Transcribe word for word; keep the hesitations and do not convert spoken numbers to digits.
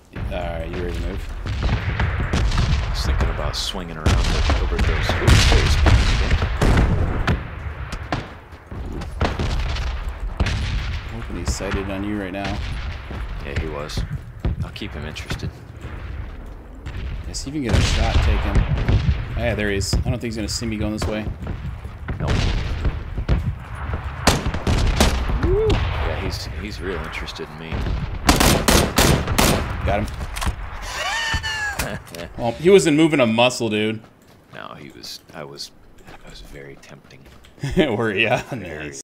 Alright, you ready to move? I was thinking about swinging around the, over those. Ooh, there's I'm hoping he's sighted on you right now. Yeah, he was. I'll keep him interested. Yeah, see if you can get a shot taken. Oh, yeah, there he is. I don't think he's going to see me going this way. Nope. Woo. Yeah, he's he's real interested in me. Got him. Well, he wasn't moving a muscle, dude. No, he was. I was. I was very tempting. Were ya? Very. Nice.